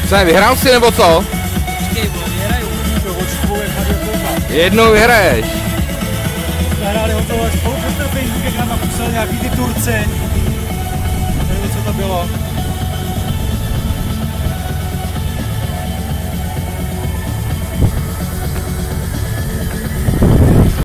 Co, vyhrál si nebo co? Počkej, vyhraju. Jednou vyhraješ. Zahráli ho tohle spolu, protože na Facebooku nám napsal nějaký ty Turci. Nevím, co to bylo.